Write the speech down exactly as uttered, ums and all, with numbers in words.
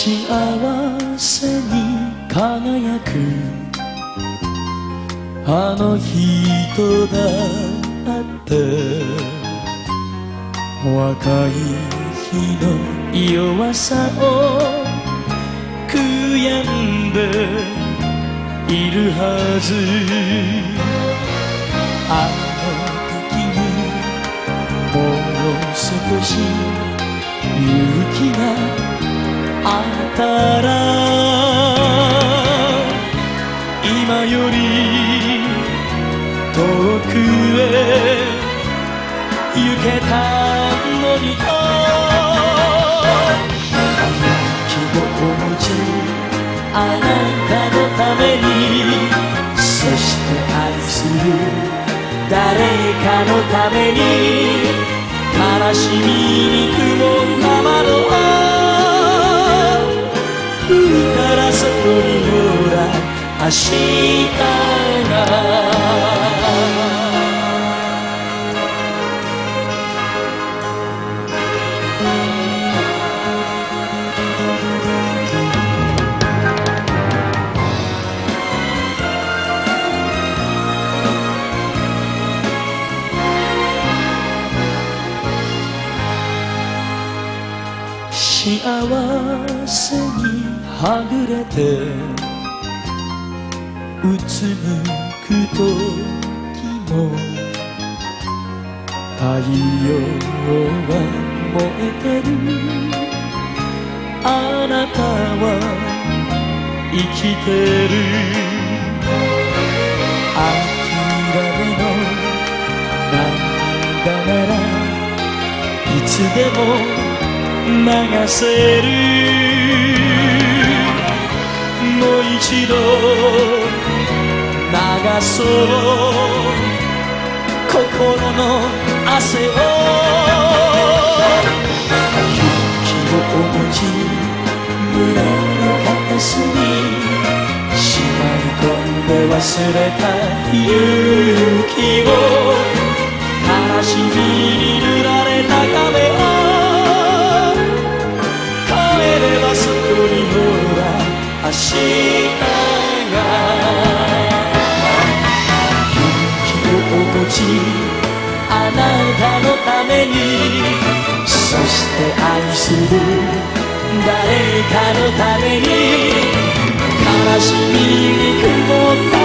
幸せに輝くあの人だって若い日の弱さを悔やんでいるはず。あの時にもう少し勇気があったら今より遠くへ行けたのにと希望を持ちあなたのためにそして愛する誰かのために悲しみに曇った窓吹いたらそこにほら明日が幸せにはぐれてうつむく時も太陽は燃えてるあなたは生きてる諦めの涙ならいつでも流せるもう一度流そう心の汗を勇気を持ち胸の片隅しまい込んで忘れた勇気を悲しみに塗られた壁をそこにほら明日が勇気を持ちあなたのためにそして愛する誰かのために悲しみに曇った